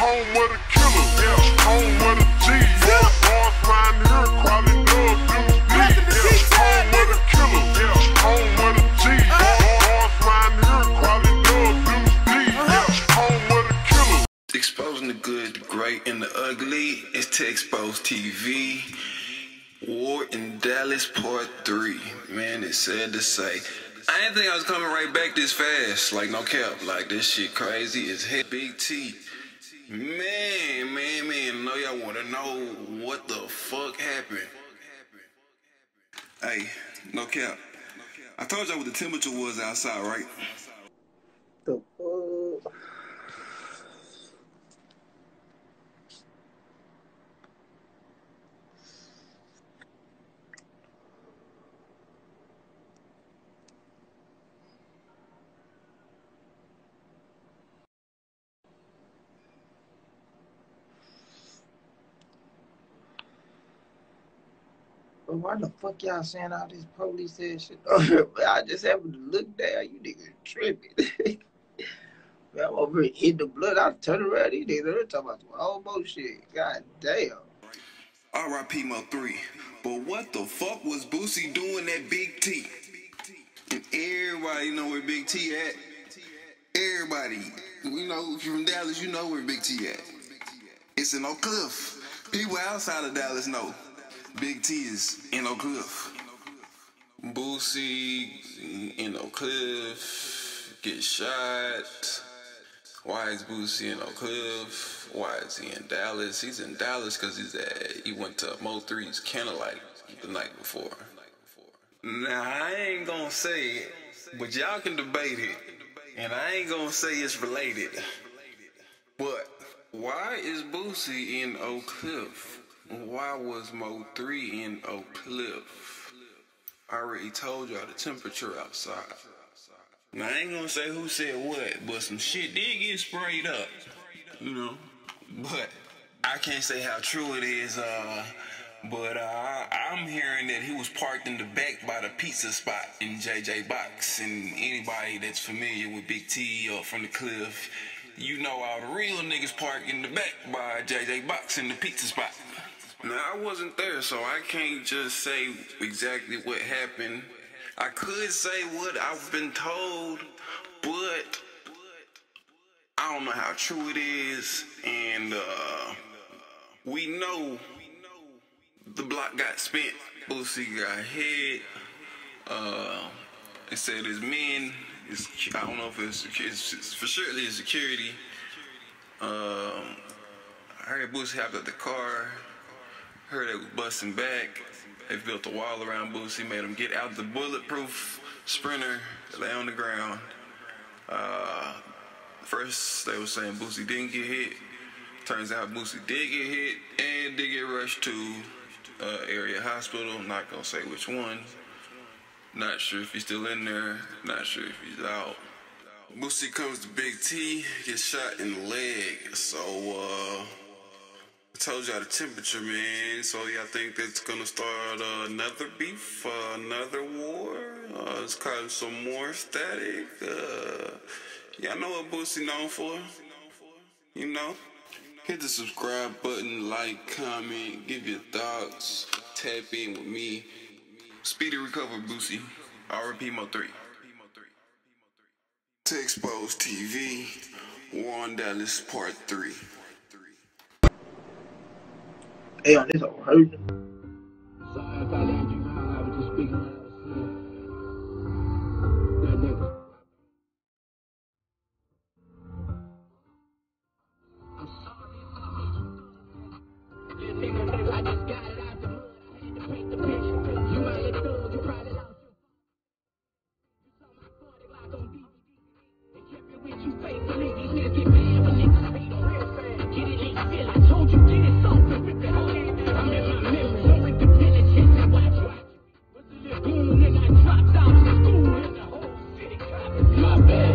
home of the killer, yeah, home of the G's. Boys round here, quality dub, dudes bleed, yeah, home of the killer, yeah, home of the G's. Boys round here, quality dub, dudes bleed, yeah, home of the killer. Exposing the good, the great, and the ugly. It's to Expose TV. War in Dallas Part 3. Man, it's sad to say. I didn't think I was coming right back this fast. Like, no cap. Like, this shit crazy as hell. Big T. Man. I know y'all want to know what the fuck happened. Hey, no cap. I told y'all what the temperature was outside, right? The fuck? But why the fuck y'all saying all this police ass shit? I just happened to look down. You niggas tripping. Man, I'm over here hitting the blood. I turn around. These niggas are talking about some homo shit. God damn. R.I.P. Mo3. But what the fuck was Boosie doing at Big T? And everybody know where Big T at. Everybody. You know, if you're from Dallas, you know where Big T at. It's in Oak Cliff. People outside of Dallas know. Big T is in Oak Cliff. Boosie in Oak Cliff, get shot. Why is Boosie in Oak Cliff? Why is he in Dallas? He's in Dallas because he went to Mo3's Candlelight the night before. Now, I ain't gonna say it, but y'all can debate it. And I ain't gonna say it's related. But why is Boosie in Oak Cliff? Why was Mo3 in Oak Cliff? I already told y'all the temperature outside. Now, I ain't gonna say who said what, but some shit did get sprayed up, you know. But I can't say how true it is, but I'm hearing that he was parked in the back by the pizza spot in JJ Box. And anybody that's familiar with Big T or from the Cliff, you know all the real niggas park in the back by JJ Box in the pizza spot. Now, I wasn't there, so I can't just say exactly what happened. I could say what I've been told, but I don't know how true it is. And we know the block got spent. Boosie got hit. It said his men, I don't know if it's for sure it's security. I heard Boosie hopped out the car. Heard they was busting back. They built a wall around Boosie, made him get out the bulletproof Sprinter, lay on the ground. First, they were saying Boosie didn't get hit. Turns out Boosie did get hit and did get rushed to area hospital. I'm not gonna say which one. Not sure if he's still in there. Not sure if he's out. Boosie comes to Big T, gets shot in the leg. So, I told y'all the temperature, man. So y'all think that's gonna start another beef, another war? It's causing some more static. Y'all know what Boosie known for? You know? Hit the subscribe button, like, comment, give your thoughts, tap in with me. Speedy recovery, Boosie. R.I.P. Mo3. To Expose TV, War in Dallas Part 3. Hey, on this over hurting. Sorry if I landed you wrong, I was just speaking what I was saying. That nigga. I'm sorry. That nigga, I just got it out the mud. I had to paint the picture. You might have thought you probably lost your. You saw my 40 like on DVD. And kept it with you faithfully. These niggas get mad when niggas hate on real fast. Get it in your feel. I told you, get it something with that. I'm in my memory. Don't rip the penitentiary and watch. Was a little goon and I dropped out of school and the whole city copping. My bad.